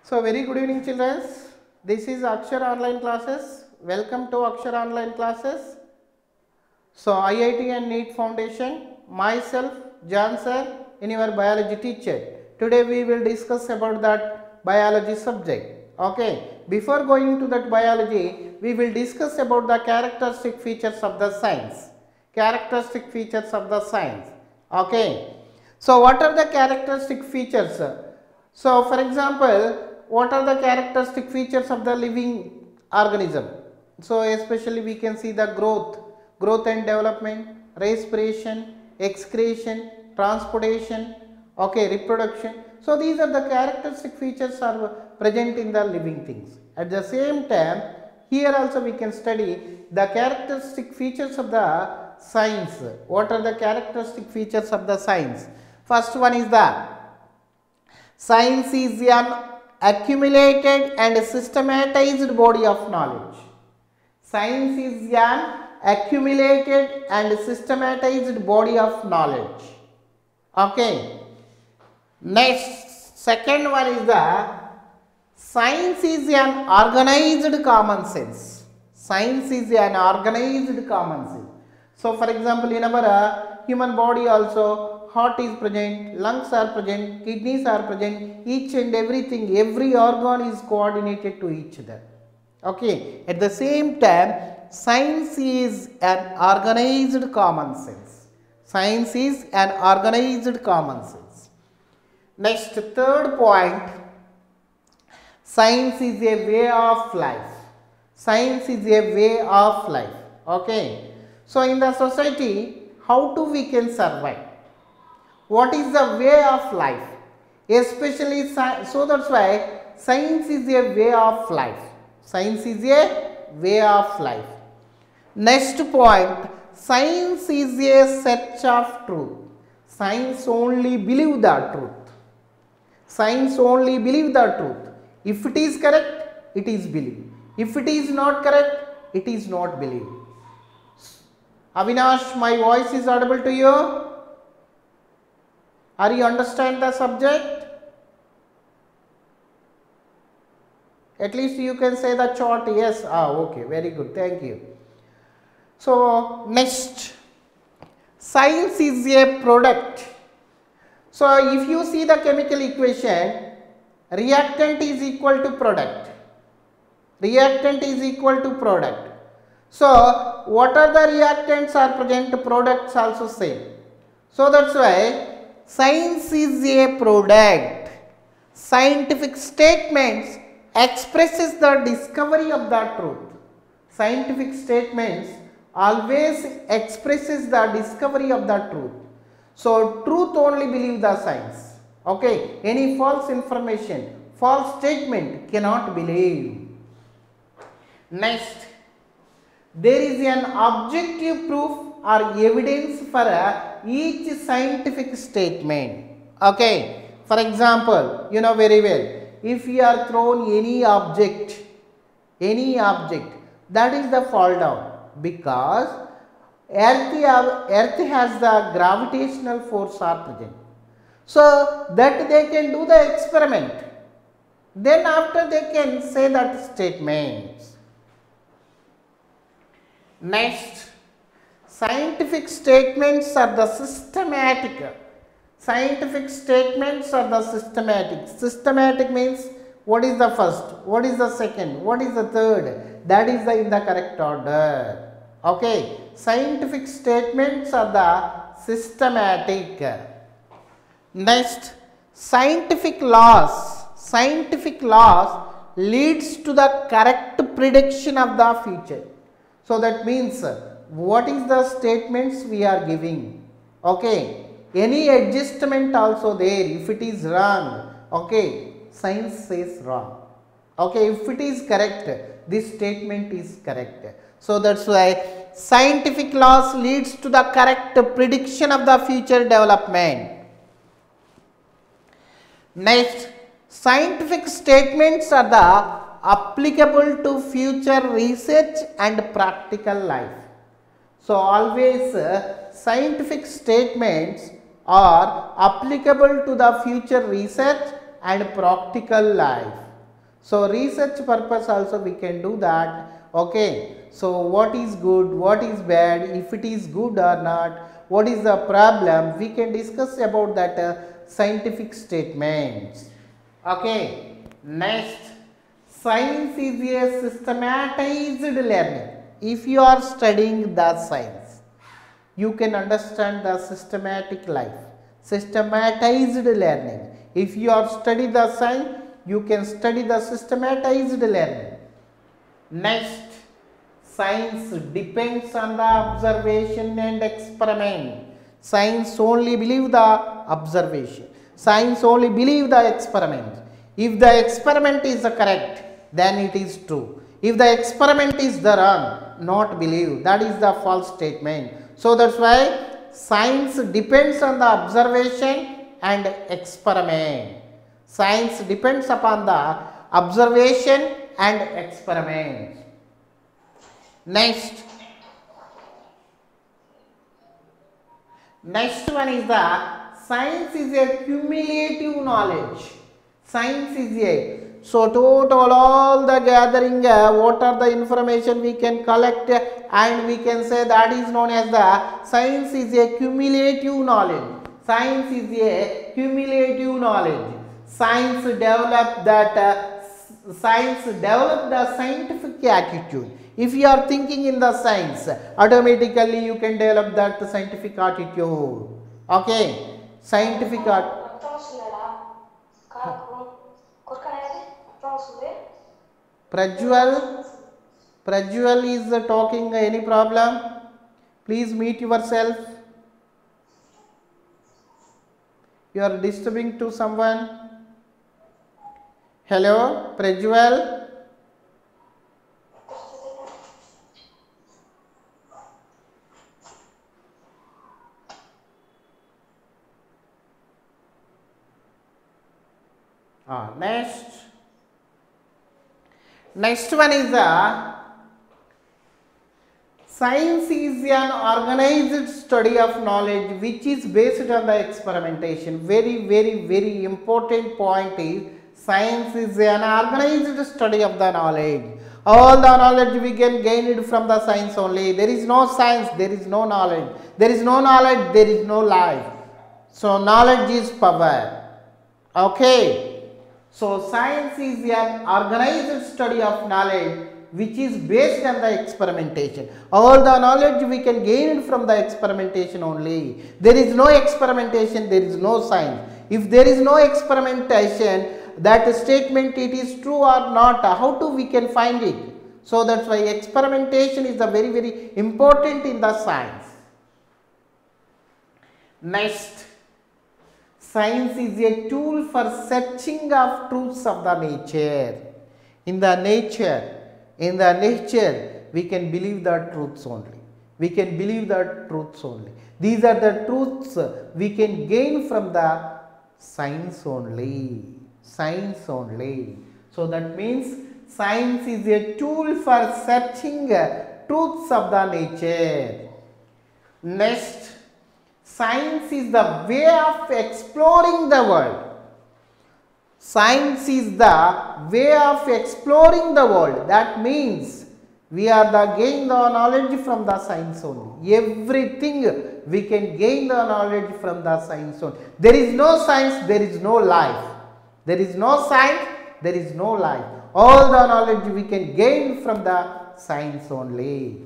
So, very good evening children. This is Akshar Online Classes. Welcome to Akshar Online Classes. So, IIT and NEET Foundation, myself John sir, in your biology teacher. Today we will discuss about that biology subject. Okay. Before going to that biology, we will discuss about the characteristic features of the science. Characteristic features of the science. Okay. So, what are the characteristic features? So, for example, what are the characteristic features of the living organism? So, especially we can see the growth and development, respiration, excretion, transportation, okay, reproduction. So, these are the characteristic features are present in the living things. At the same time, here also we can study the characteristic features of the science. What are the characteristic features of the science? First one is the science is an accumulated and systematized body of knowledge. Science is an accumulated and systematized body of knowledge. Okay. Next, second one is the science is an organized common sense. Science is an organized common sense. So, for example, in our human body also, heart is present, lungs are present, kidneys are present, each and everything, every organ is coordinated to each other. Okay. At the same time, science is an organized common sense. Science is an organized common sense. Next, third point, science is a way of life. Science is a way of life. Okay. So, in the society, how do we can survive? What is the way of life? Especially, so that's why science is a way of life. Science is a way of life. Next point, science is a search of truth. Science only believe the truth. Science only believe the truth. If it is correct, it is believed. If it is not correct, it is not believed. Avinash, my voice is audible to you? Are you understand the subject? At least you can say the chart yes. Okay, very good. Thank you. So, next, science is a product. So, if you see the chemical equation, reactant is equal to product. Reactant is equal to product. So, what are the reactants are present, products also same. So, that is why science is a product. Scientific statements expresses the discovery of the truth. Scientific statements always expresses the discovery of the truth. So, truth only believe the science. Okay. Any false information, false statement cannot believe. Next, there is an objective proof or evidence for each scientific statement. Okay. For example, you know very well, if you are thrown any object, that is the fall down, because earth has the gravitational force are present. So, that they can do the experiment. Then after they can say that statements. Next, scientific statements are the systematic. Scientific statements are the systematic. Systematic means what is the first, what is the second, what is the third, that is in the correct order. Okay. Scientific statements are the systematic. Next, scientific laws. Scientific laws leads to the correct prediction of the future. So, that means what is the statements we are giving. Okay. Any adjustment also there, if it is wrong, okay, science says wrong. Okay. If it is correct, this statement is correct. So, that is why scientific laws leads to the correct prediction of the future development. Next, scientific statements are the applicable to future research and practical life. So, always scientific statements are applicable to the future research and practical life. So research purpose also we can do that. Okay, so what is good, what is bad, if it is good or not, what is the problem, we can discuss about that scientific statements. Okay, next, science is a systematized learning. If you are studying the science, you can understand the systematic life, systematized learning. If you are study the science, you can study the systematized learning. Next, science depends on the observation and experiment. Science only believe the observation. Science only believe the experiment. If the experiment is correct, then it is true. If the experiment is the wrong, not believe. That is the false statement. So that's why science depends on the observation and experiment. Science depends upon the observation and experiment. Next one is the science is a cumulative knowledge. Science is a, so total all the gathering, what are the information we can collect and we can say that is known as the science is a cumulative knowledge. Science is a cumulative knowledge. Science develop that science develop the scientific attitude. If you are thinking in the science, automatically you can develop that scientific attitude. Okay, scientific Prajwal is talking. Any problem? Please mute yourself. You are disturbing to someone. Hello, Prajwal. Next one is the science is an organized study of knowledge which is based on the experimentation. Very important point is science is an organized study of the knowledge. All the knowledge we can gain it from the science only. There is no science, there is no knowledge. There is no knowledge, there is no life. So knowledge is power. Okay. So science is an organized study of knowledge which is based on the experimentation. All the knowledge we can gain it from the experimentation only. There is no experimentation, there is no science. If there is no experimentation, that statement it is true or not, how to we can find it? So that's why experimentation is the very important in the science. Next, science is a tool for searching of truths of the nature. In the nature, we can believe the truths only. We can believe the truths only. These are the truths we can gain from the science only. Science only. So that means science is a tool for searching truths of the nature. Next, science is the way of exploring the world. Science is the way of exploring the world. That means we are the gain the knowledge from the science only. Everything we can gain the knowledge from the science only. There is no science, there is no life. There is no science, there is no life. All the knowledge we can gain from the science only.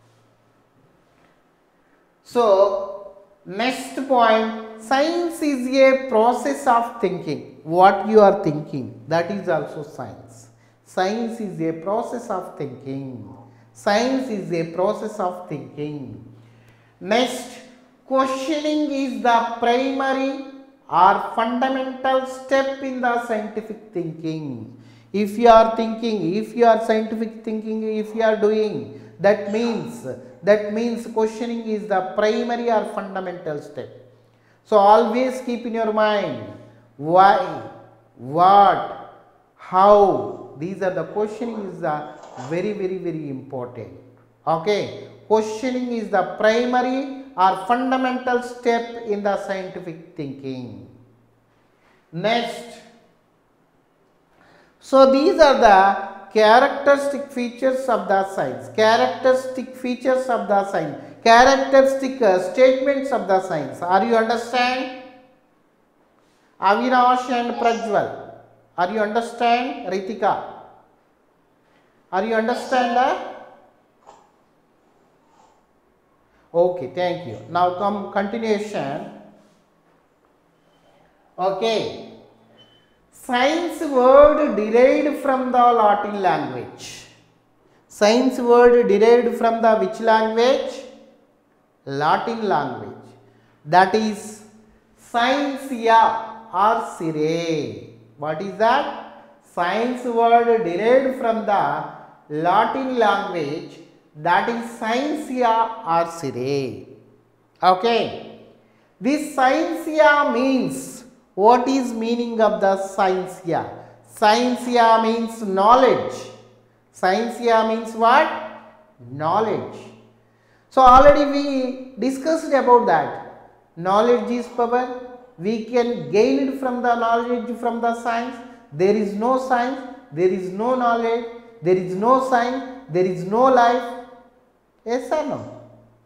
So next point, science is a process of thinking. What you are thinking, that is also science. Science is a process of thinking. Science is a process of thinking. Next, questioning is the primary or fundamental step in the scientific thinking. If you are thinking, if you are scientific thinking, if you are doing, that means questioning is the primary or fundamental step. So always keep in your mind why, what, how. These are the questioning is the very important. Okay, questioning is the primary or fundamental step in the scientific thinking. Next, So these are the characteristic features of the science. Characteristic features of the science. Characteristic statements of the science. Are you understand? Avinash and Prajwal. Are you understand? Ritika. Are you understand that? Okay, thank you. Now come continuation. Okay. Science word derived from the Latin language. Science word derived from the which language? Latin language. That is scientia or scire. What is that? Science word derived from the Latin language. That is scientia or scire. Okay. This scientia means, what is meaning of the scientia? Scientia means knowledge. Scientia means what? Knowledge. So already we discussed about that. Knowledge is power. We can gain it from the knowledge from the science. There is no science, there is no knowledge, there is no science, there is no life. Yes or no?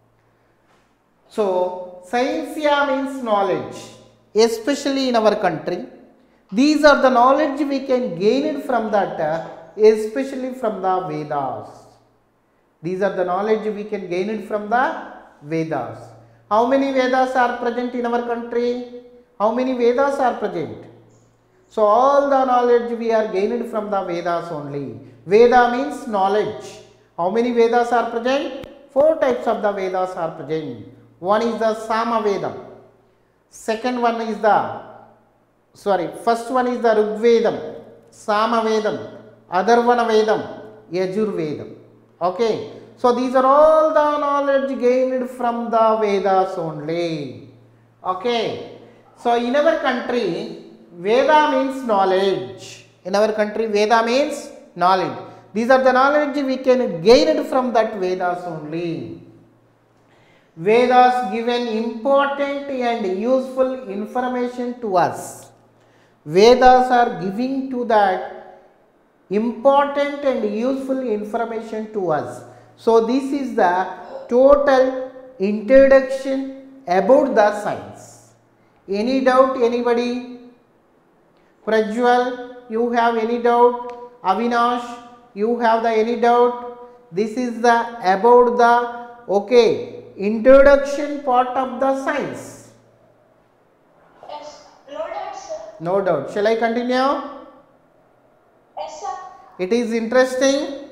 So scientia means knowledge, especially in our country. These are the knowledge we can gain it from that, especially from the Vedas. These are the knowledge we can gain it from the Vedas. How many Vedas are present in our country? How many Vedas are present? So all the knowledge we are gained from the Vedas only. Veda means knowledge. How many Vedas are present? 4 types of the Vedas are present. One is the Sama Vedam. Second one is the, first one is the Rig Vedam, Sama Vedam, Atharvana Vedam, Yajur Vedam. Okay. So these are all the knowledge gained from the Vedas only. Okay. So in our country, Veda means knowledge. In our country, Veda means knowledge. These are the knowledge we can gain it from that Vedas only. Vedas give an important and useful information to us. Vedas are giving to that important and useful information to us. So this is the total introduction about the science. Any doubt, anybody? Prajwal, you have any doubt? Avinash, you have the any doubt? This is the about the introduction part of the science. Yes, no doubt, sir. No doubt. Shall I continue? Yes, sir. It is interesting.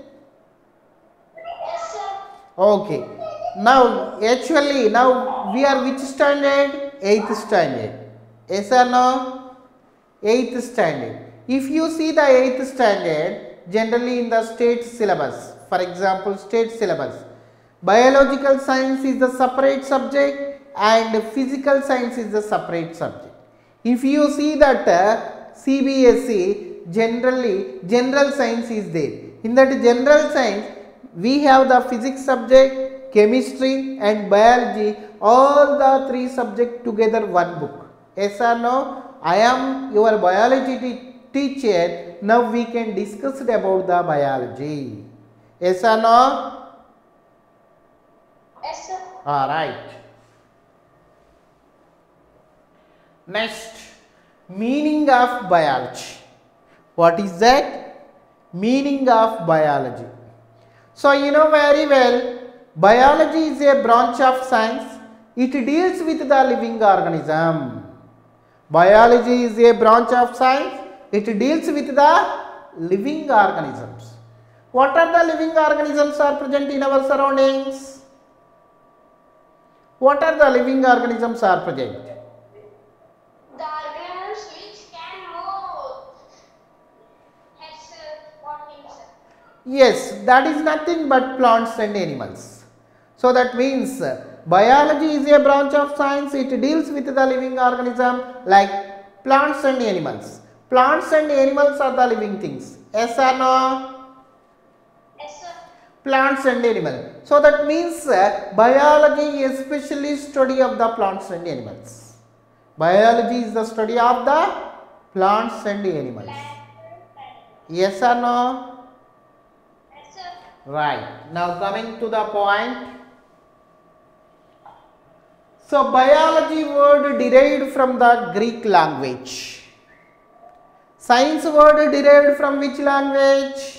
Yes, sir. Okay. Now actually now we are which standard? 8th standard. Yes or no? 8th standard. If you see the 8th standard, generally in the state syllabus, for example state syllabus, biological science is the separate subject and physical science is the separate subject. If you see that CBSE, generally general science is there. In that general science, we have the physics subject, chemistry and biology, all the 3 subjects together one book. Yes or no? I am your biology teacher. Now we can discuss about the biology. Yes or no? Yes, sir. Alright. Next, meaning of biology. What is that? Meaning of biology. So you know very well, biology is a branch of science. It deals with the living organism. Biology is a branch of science. It deals with the living organisms. What are the living organisms are present in our surroundings? What are the living organisms are present? The organisms which can move. Yes, sir. What means, sir? Yes, that is nothing but plants and animals. So that means biology is a branch of science. It deals with the living organism like plants and animals. Plants and animals are the living things. Yes or no? Yes, sir. Plants and animals. So that means biology is especially study of the plants and animals. Biology is the study of the plants and animals. Yes or no? Yes, sir. Right. Now coming to the point. So biology word derived from the Greek language. Science word derived from which language?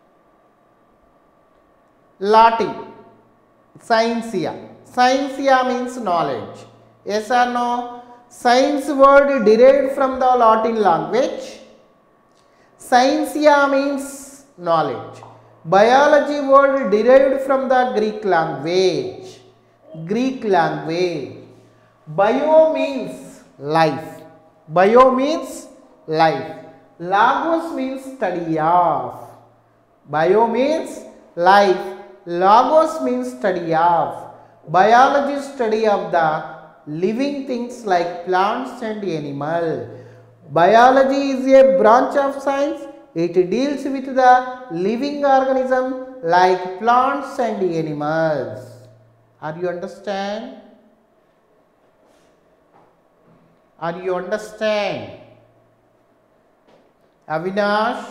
Latin. Scientia. Scientia means knowledge. Yes or no? Science word derived from the Latin language. Scientia means knowledge. Biology word derived from the Greek language. Greek language. Bio means life. Bio means life. Logos means study of. Bio means life. Logos means study of. Biology study of the living things like plants and animal. Biology is a branch of science. It deals with the living organism like plants and animals. Are you understand? Are you understand? Avinash?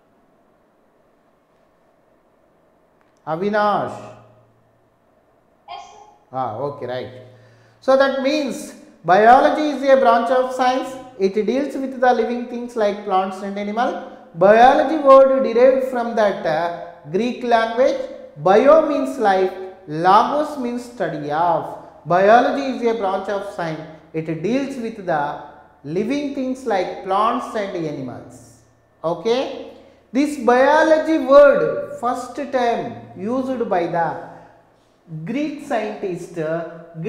Avinash? Yes, sir. Okay, right. So that means biology is a branch of science. It deals with the living things like plants and animal. Biology word derived from that Greek language. Bio means life. Logos means study of. Biology is a branch of science. It deals with the living things like plants and animals. Okay. This biology word first time used by the Greek scientist, that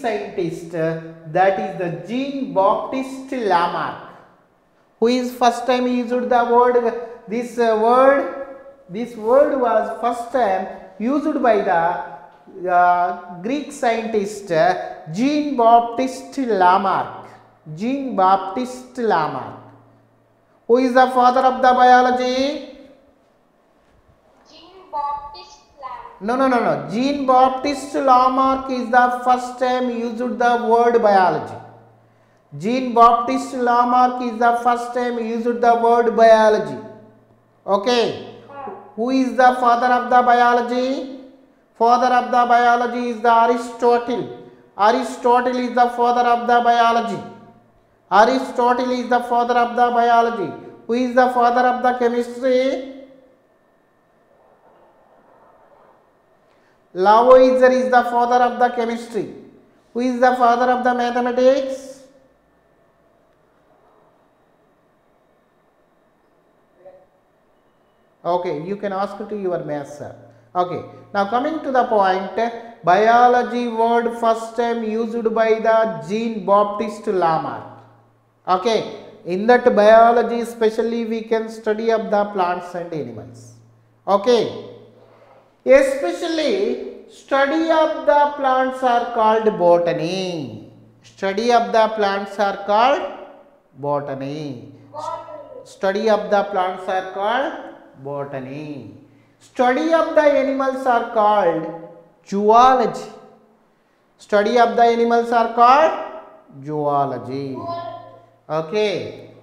is the Jean-Baptiste Lamarck, who is first time used the word, this word was first time used by the Greek scientist Jean-Baptiste Lamarck. Jean-Baptiste Lamarck. Who is the father of the biology? Jean-Baptiste Lamarck. No. Jean-Baptiste Lamarck is the first time used the word biology. Jean-Baptiste Lamarck is the first time used the word biology. Okay. Who is the father of the biology? Father of the biology is the Aristotle. Aristotle is the father of the biology. Aristotle is the father of the biology. Who is the father of the chemistry? Lavoisier is the father of the chemistry. Who is the father of the mathematics? Okay, you can ask to your maths sir. Okay, now coming to the point, biology word first time used by the Jean-Baptiste Lamarck. Okay, in that biology especially we can study of the plants and animals. Okay, especially study of the plants are called botany. Study of the plants are called botany. Study of the plants are called botany. Study of the animals are called zoology. Study of the animals are called zoology. Okay.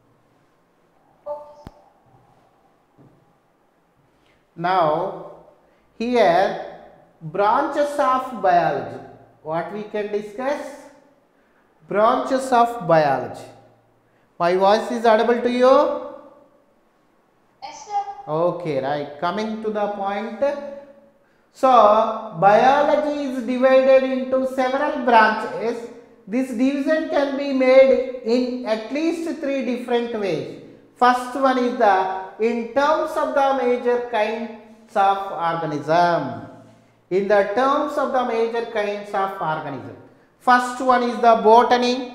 Now here branches of biology. What we can discuss? Branches of biology. My voice is audible to you? Yes, sir. Okay, right. Coming to the point. So, biology is divided into several branches. This division can be made in at least 3 different ways. First one is in terms of the major kinds of organism. In the terms of the major kinds of organism. First one is the botany.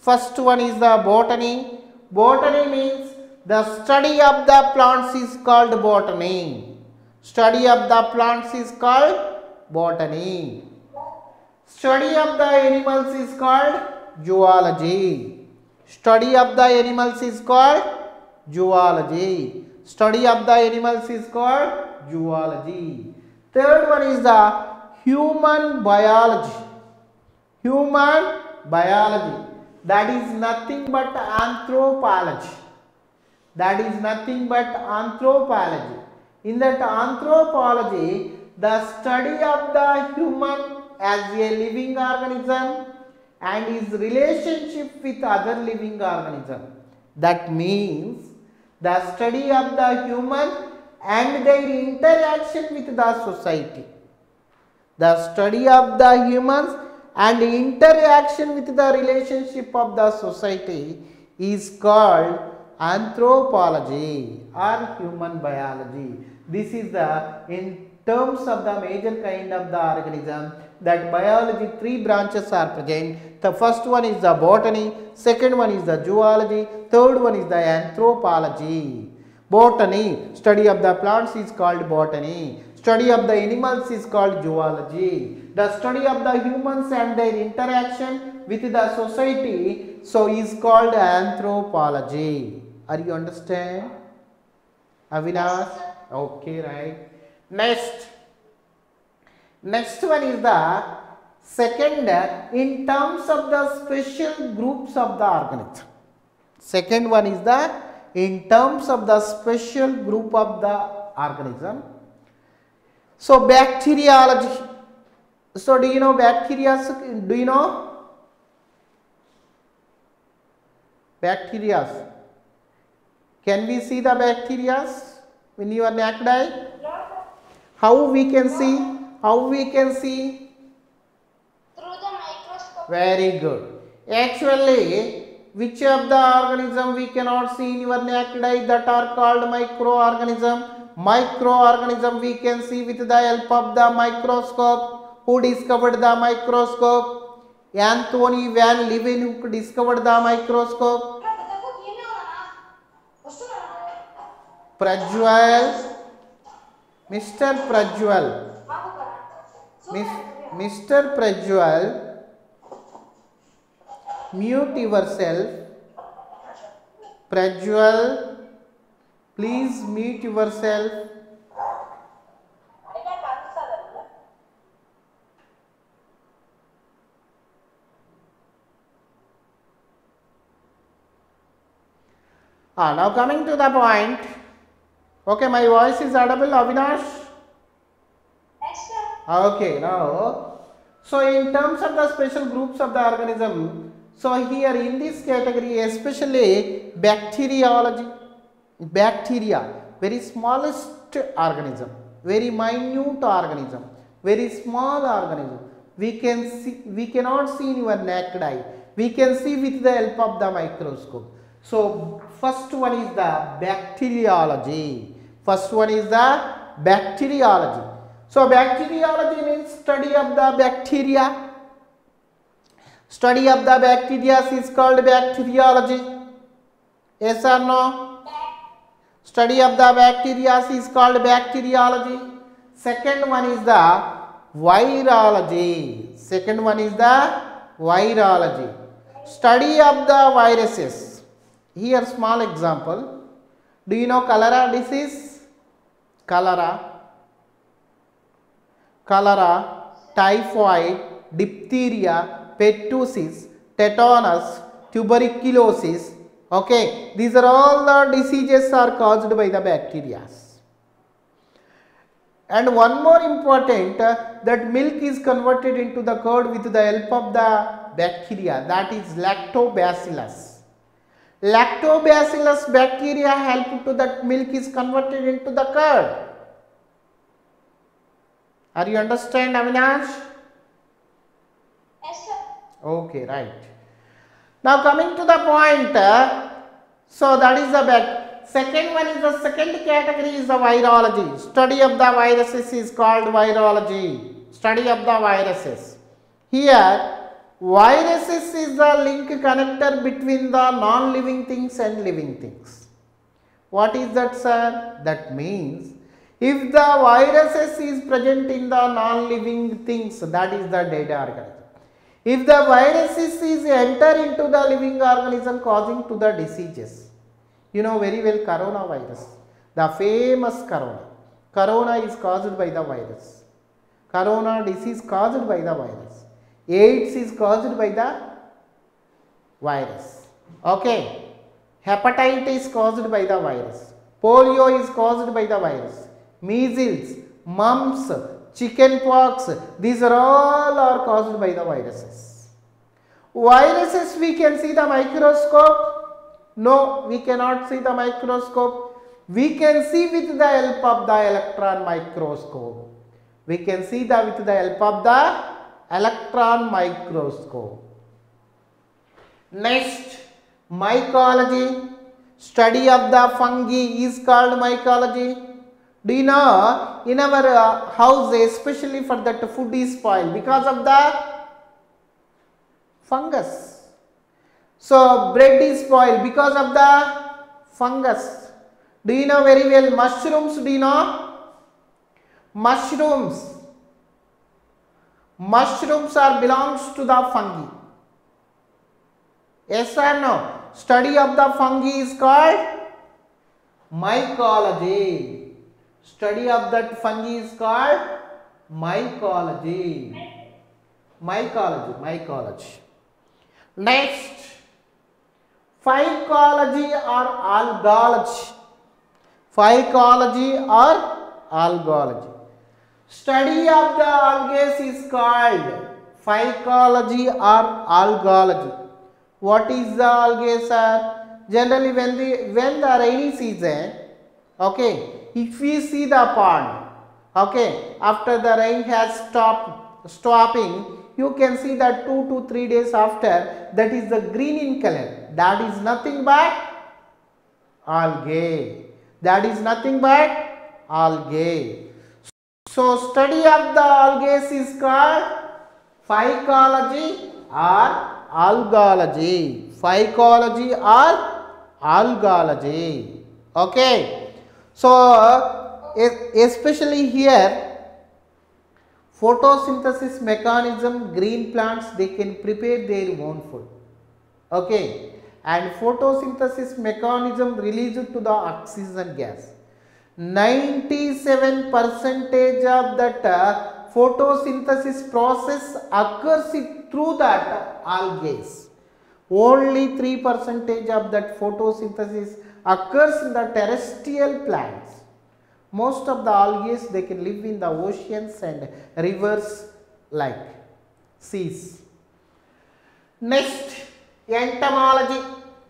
Botany means the study of the plants is called botany. Study of the plants is called botany. Study of the animals is called zoology. Study of the animals is called zoology. Study of the animals is called zoology. Third one is the human biology. Human biology. That is nothing but anthropology. That is nothing but anthropology. In that anthropology, the study of the human as a living organism and his relationship with other living organism. That means the study of the human and their interaction with the society. The study of the humans and interaction with the relationship of the society is called anthropology or human biology. This is the, in terms of the major kind of the organism, that biology, three branches are present. The first one is the botany, second one is the zoology, third one is the anthropology. Botany, study of the plants is called botany. Study of the animals is called zoology. The study of the humans and their interaction with the society, so is called anthropology. Are you understand? Avinash? Okay, right. Next one is the second in terms of the special groups of the organism. Second one is the in terms of the special group of the organism. So bacteriology. So do you know bacteria? Do you know bacteria? Can we see the bacteria in your naked eye? How we can see? How we can see? Through the microscope. Very good. Actually, which of the organism we cannot see in your naked eye, that are called microorganism? Microorganism we can see with the help of the microscope. Who discovered the microscope? Anthony van Leeuwenhoek discovered the microscope. Praజ్వల్, Mr. Praज्वल, Mr. Praज्वल, mute yourself. Praज्वल, please mute yourself. Now coming to the point. Okay, my voice is audible, Avinash? Yes, sir. Okay, now, so in terms of the special groups of the organism, so here in this category, especially bacteriology, bacteria, very smallest organism, very minute organism, very small organism. We cannot see in your naked eye. We can see with the help of the microscope. So first one is the bacteriology. First one is the bacteriology. So bacteriology means study of the bacteria. Study of the bacteria is called bacteriology. Yes or no? Study of the bacteria is called bacteriology. Second one is the virology. Second one is the virology. Study of the viruses. Here small example. Do you know cholera disease? Cholera, typhoid, diphtheria, pertussis, tetanus, tuberculosis. Okay, these are all the diseases are caused by the bacteria. And one more important, that milk is converted into the curd with the help of the bacteria, that is lactobacillus. Lactobacillus bacteria help to that milk is converted into the curd. Are you understand, Avinash? Yes, sir. Okay, right. Now coming to the point, so that is the second one is the second category is the virology. Study of the viruses is called virology. Study of the viruses. Here, viruses is the link connector between the non-living things and living things. What is that, sir? That means if the viruses is present in the non-living things, that is the dead organism. If the viruses is enter into the living organism causing to the diseases, you know very well coronavirus, the famous corona. Corona is caused by the virus. Corona disease caused by the virus. AIDS is caused by the virus. Okay. Hepatitis caused by the virus. Polio is caused by the virus. Measles, mumps, chicken pox, these are all are caused by the viruses. Viruses we can see the microscope? No, we cannot see the microscope. We can see with the help of the electron microscope. We can see with the help of the electron microscope. Next, mycology. Study of the fungi is called mycology. Do you know, in our house, especially for that food is spoiled because of the fungus. So bread is spoiled because of the fungus. Do you know very well mushrooms? Do you know? Mushrooms. Mushrooms are belongs to the fungi. Yes or no? Study of the fungi is called mycology. Study of that fungi is called mycology. Mycology. Next, phycology or algology. Phycology or algology. Study of the algae is called phycology or algology. What is the algae, sir? Generally, when the rainy season, okay, if we see the pond, okay, after the rain has stopping, you can see that 2 to 3 days after, that is the green in color. That is nothing but algae. That is nothing but algae. So study of the algae is called phycology or algology. Phycology or algology. Okay. So especially here, photosynthesis mechanism, green plants, they can prepare their own food. Okay. And photosynthesis mechanism released to the oxygen gas. 97% of that photosynthesis process occurs through that algae. Only 3% of that photosynthesis occurs in the terrestrial plants. Most of the algae, they can live in the oceans and rivers like seas. Next, entomology.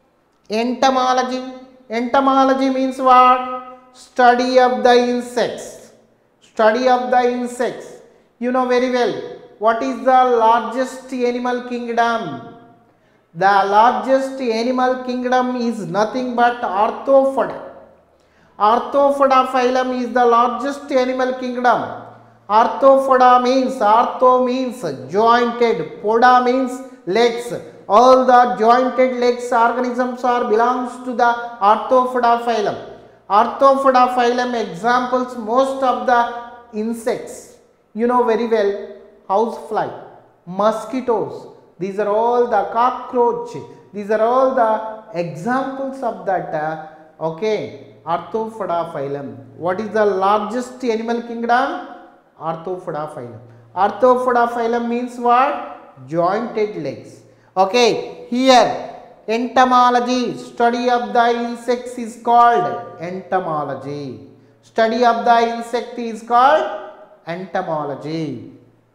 Entomology means what? Study of the insects. Study of the insects. You know very well, what is the largest animal kingdom? The largest animal kingdom is nothing but Arthropoda. Arthropoda phylum is the largest animal kingdom. Arthropoda means, artho means jointed, poda means legs. All the jointed legs organisms are belongs to the Arthropoda phylum. Arthropoda phylum examples most of the insects. You know very well, housefly, mosquitoes. These are all the cockroach. These are all the examples of that, okay, Arthropoda phylum. What is the largest animal kingdom? Arthropoda phylum. Arthropoda phylum means what? Jointed legs. Okay, here entomology, study of the insects is called entomology. Study of the insect is called entomology.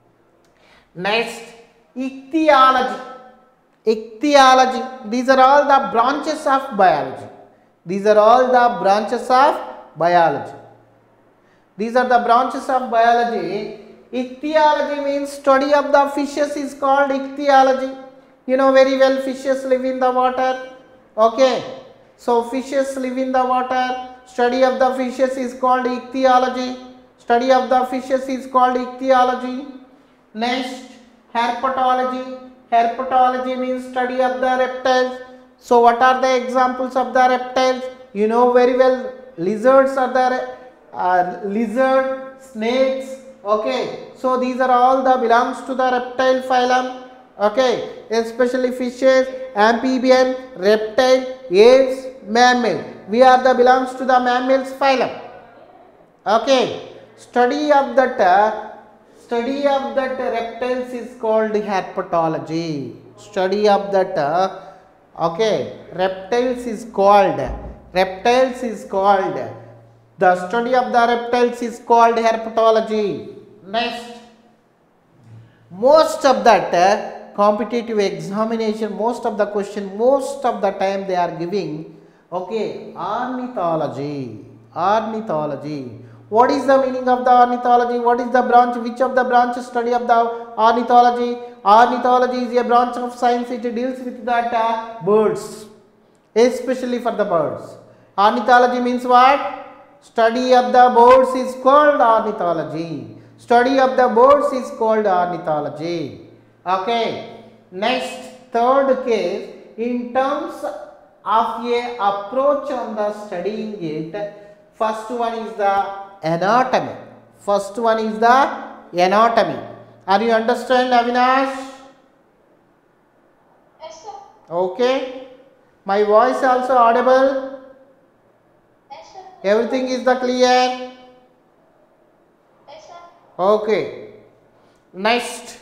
Next, ichthyology. Ichthyology, these are all the branches of biology. These are all the branches of biology. These are the branches of biology. Ichthyology means study of the fishes is called ichthyology. You know very well, fishes live in the water. Okay. So fishes live in the water. Study of the fishes is called ichthyology. Study of the fishes is called ichthyology. Next, herpetology. Herpetology means study of the reptiles. So what are the examples of the reptiles? You know very well, lizards are the lizard, snakes. Okay. So these are all the belongs to the reptile phylum. Okay, especially fishes, amphibian, reptile, apes, mammal. We are the belongs to the mammals phylum. Okay, study of that reptiles is called herpetology. Study of that Okay, reptiles is called the study of the reptiles is called herpetology. Next, most of that competitive examination, most of the question, most of the time they are giving, okay, ornithology. What is the meaning of the ornithology? What is the branch? Which of the branch study of the ornithology? Ornithology is a branch of science. It deals with that birds, especially for the birds. Ornithology means what? Study of the birds is called ornithology. Study of the birds is called ornithology. Okay. Next, third case, in terms of a approach on the studying it, first one is the anatomy. Are you understand, Avinash? Yes, sir. Okay. My voice also audible? Yes, sir. Everything is the clear? Yes, sir. Okay. Next,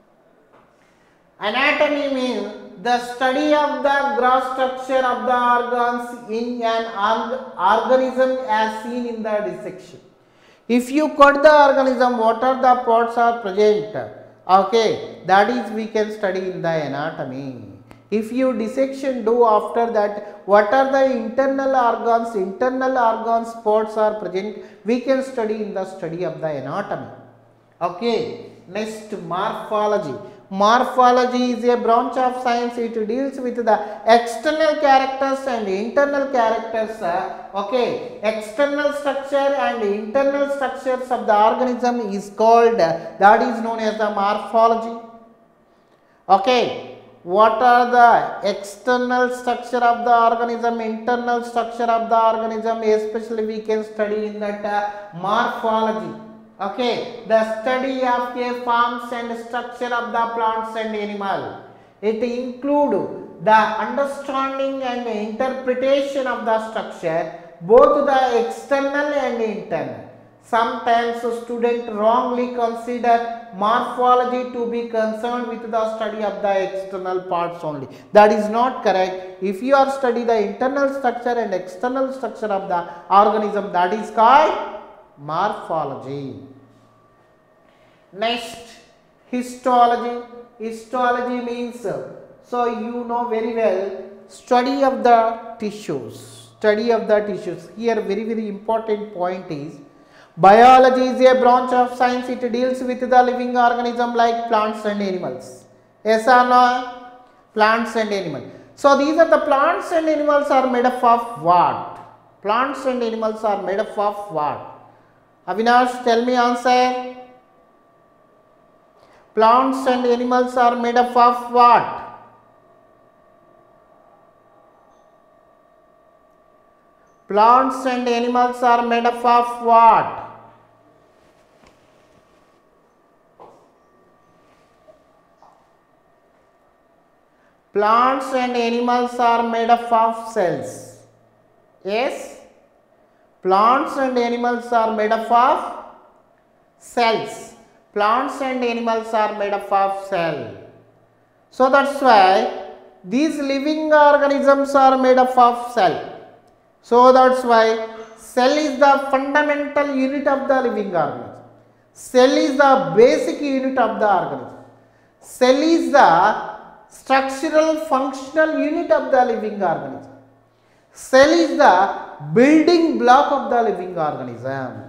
anatomy means the study of the gross structure of the organs in an organism as seen in the dissection. If you cut the organism, what are the parts are present? Okay, that is we can study in the anatomy. If you dissection do after that, what are the internal organs parts are present, we can study in the study of the anatomy. Okay, next, morphology. Morphology is a branch of science. It deals with the external characters and internal characters. Okay, external structure and internal structures of the organism is called, that is known as the morphology. Okay, what are the external structure of the organism, internal structure of the organism, especially we can study in that morphology. Okay, the study of a forms and structure of the plants and animal. It include the understanding and interpretation of the structure, both the external and internal. Sometimes students wrongly consider morphology to be concerned with the study of the external parts only. That is not correct. If you are study the internal structure and external structure of the organism, that is called morphology. Next, histology. Histology means, so you know very well, study of the tissues. Here very important point is, biology is a branch of science. It deals with the living organism like plants and animals. Yes or no? Plants and animals. So these are the plants and animals are made up of what? Plants and animals are made up of what? Avinash, tell me answer. Plants and animals are made up of what? Plants and animals are made up of what? Plants and animals are made up of cells. Yes? Plants and animals are made up of cells. Plants and animals are made up of cell. So that's why these living organisms are made up of cell. So that's why cell is the fundamental unit of the living organism. Cell is the basic unit of the organism. Cell is the structural functional unit of the living organism. Cell is the building block of the living organism.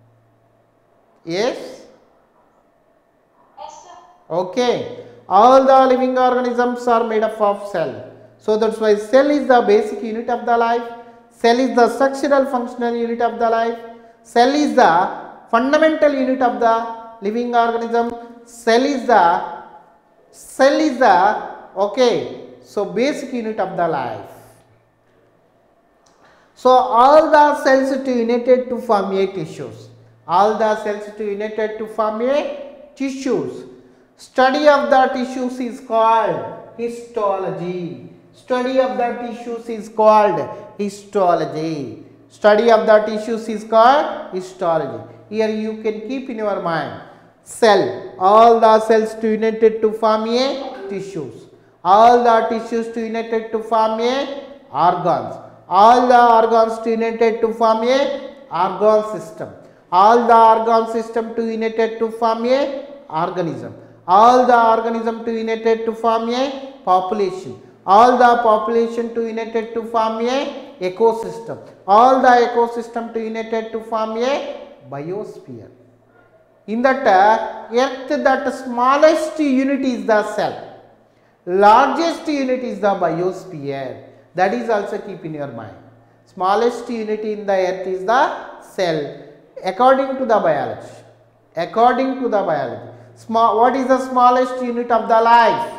Yes? Yes, sir. Okay. All the living organisms are made up of cell. So that's why cell is the basic unit of the life. Cell is the structural functional unit of the life. Cell is the fundamental unit of the living organism. Cell is the okay, so basic unit of the life. So all the cells to united to form a tissues. All the cells to united to form a tissues. Study of the tissues is called histology. Study of the tissues is called histology. Study of the tissues is called histology. Here you can keep in your mind, cell, all the cells to united to form a tissues. All the tissues to united to form a organs. All the organs to united to form a organ system. All the organ system to united to form a organism. All the organism to united to form a population. All the population to united to form a ecosystem. All the ecosystem to united to form a biosphere. In that earth, that smallest unit is the cell, largest unit is the biosphere. That is also keep in your mind. Smallest unit in the earth is the cell, according to the biology. According to the biology, what is the smallest unit of the life?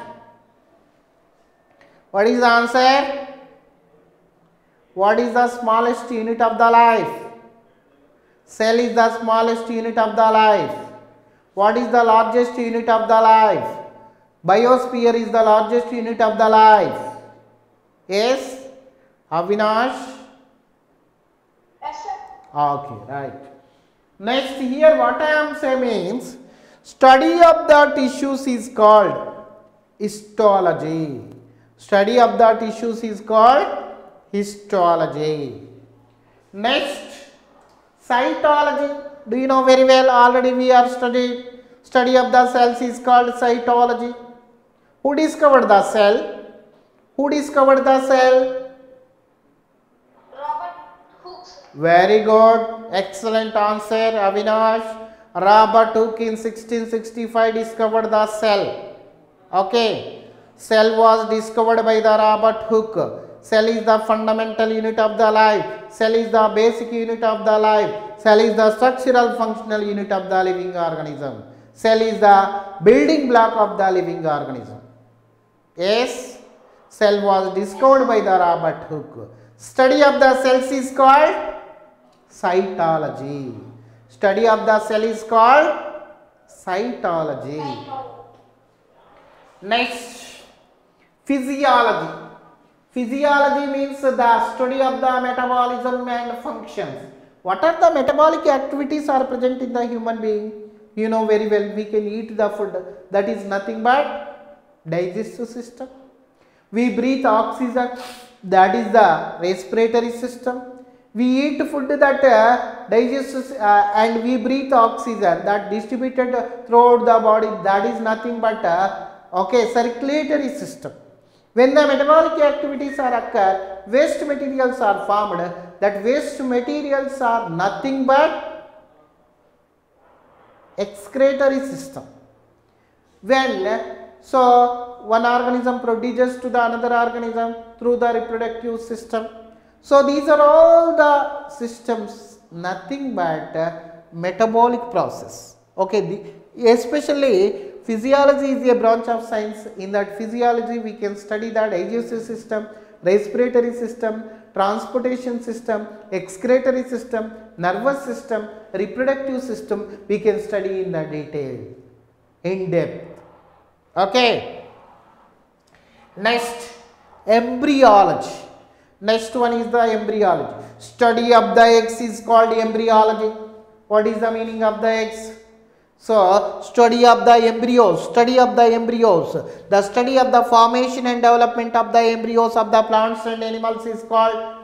What is the answer? What is the smallest unit of the life? Cell is the smallest unit of the life. What is the largest unit of the life? Biosphere is the largest unit of the life. Yes? Avinash? Yes, sir. Okay, right. Next, here what I am saying means, study of the tissues is called histology. Study of the tissues is called histology. Next, cytology. Do you know very well? Already we are studied. Study of the cells is called cytology. Who discovered the cell? Who discovered the cell? Robert Hooke. Very good. Excellent answer, Avinash. Robert Hooke in 1665 discovered the cell. Okay. Cell was discovered by the Robert Hooke. Cell is the fundamental unit of the life. Cell is the basic unit of the life. Cell is the structural functional unit of the living organism. Cell is the building block of the living organism. Yes, cell was discovered by the Robert Hooke. Study of the cells is called cytology. Study of the cell is called cytology. Next, physiology. Physiology means the study of the metabolism and functions. What are the metabolic activities are present in the human being? You know very well, we can eat the food, that is nothing but digestive system. We breathe oxygen, that is the respiratory system. We eat food that digests and we breathe oxygen that distributed throughout the body, that is nothing but circulatory system. When the metabolic activities are occur, waste materials are formed. That waste materials are nothing but excretory system. When one organism produces to the another organism through the reproductive system. So these are all the systems, nothing but metabolic process. Okay, especially physiology is a branch of science. In that physiology, we can study the digestive system, respiratory system, transportation system, excretory system, nervous system, reproductive system. We can study in the detail, in depth. Okay. Next, embryology. Next one is the embryology. Study of the eggs is called embryology. What is the meaning of the eggs? So, study of the embryos, study of the embryos, the study of the formation and development of the embryos of the plants and animals is called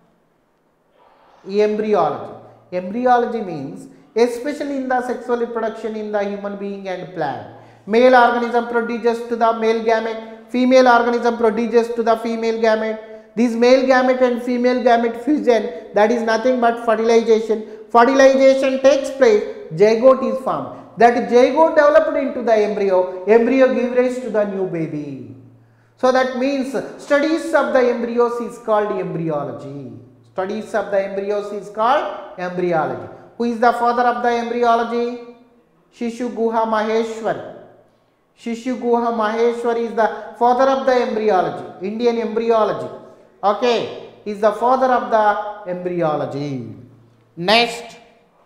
embryology. Embryology means, especially in the sexual reproduction in the human being and plant, male organism produces to the male gamete, female organism produces to the female gamete. This male gamete and female gamete fusion, that is nothing but fertilization. Fertilization takes place, zygote is formed. That zygote developed into the embryo, embryo gives rise to the new baby. So that means studies of the embryos is called embryology. Studies of the embryos is called embryology. Who is the father of the embryology? Shishu Guha Maheshwar. Shishu Guha Maheshwar is the father of the embryology, Indian embryology. Okay, is the father of the embryology. Next,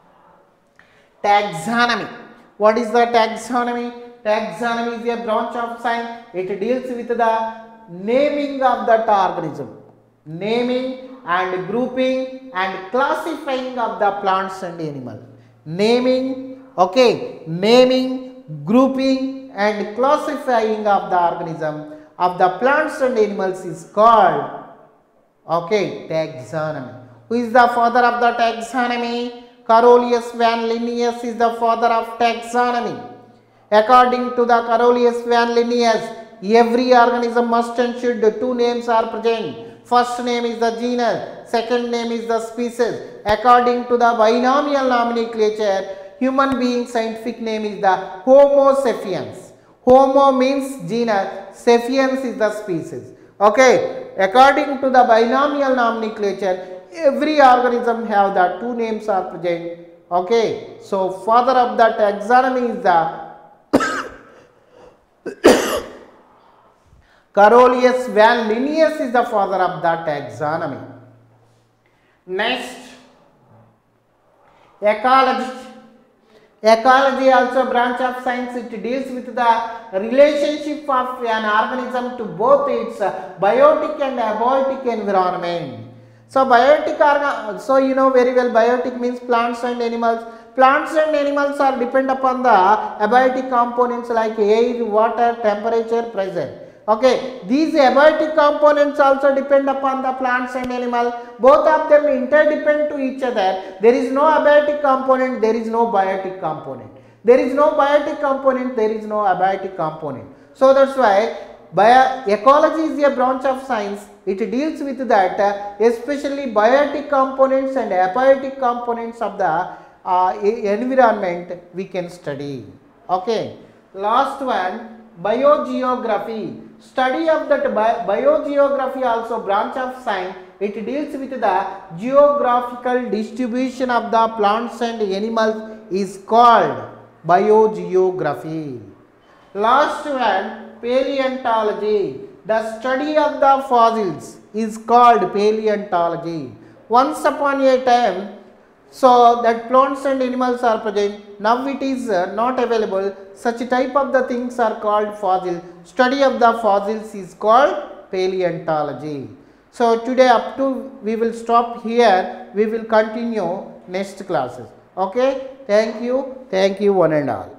taxonomy. What is the taxonomy? Taxonomy is a branch of science. It deals with the naming of that organism. Naming and grouping and classifying of the plants and animals. Naming, naming, grouping and classifying of the organism of the plants and animals is called, okay, taxonomy. Who is the father of the taxonomy? Carolus van Linnaeus is the father of taxonomy. According to the Carolus van Linnaeus, every organism must and should two names are present. First name is the genus, second name is the species. According to the binomial nomenclature, human being scientific name is the Homo sapiens. Homo means genus, sapiens is the species. Okay, according to the binomial nomenclature, every organism have the two names are present. Okay, so father of the taxonomy is the Carolus van Linnaeus is the father of the taxonomy. Next, ecology. Ecology also branch of science. It deals with the relationship of an organism to both its biotic and abiotic environment. So so you know very well, biotic means plants and animals. Plants and animals are depend upon the abiotic components like air, water, temperature, pressure. Okay, these abiotic components also depend upon the plants and animal. Both of them interdepend to each other. There is no abiotic component, there is no biotic component. There is no biotic component, there is no abiotic component. So that's why ecology is a branch of science. It deals with that, especially biotic components and abiotic components of the environment we can study. Okay, last one, biogeography. Study of that biogeography also branch of science. It deals with the geographical distribution of the plants and animals is called biogeography. Last one, paleontology. The study of the fossils is called paleontology. Once upon a time, so that plants and animals are present, now it is not available. Such type of the things are called fossil. Study of the fossils is called paleontology. So today up to we will stop here. We will continue next classes. Okay, thank you one and all.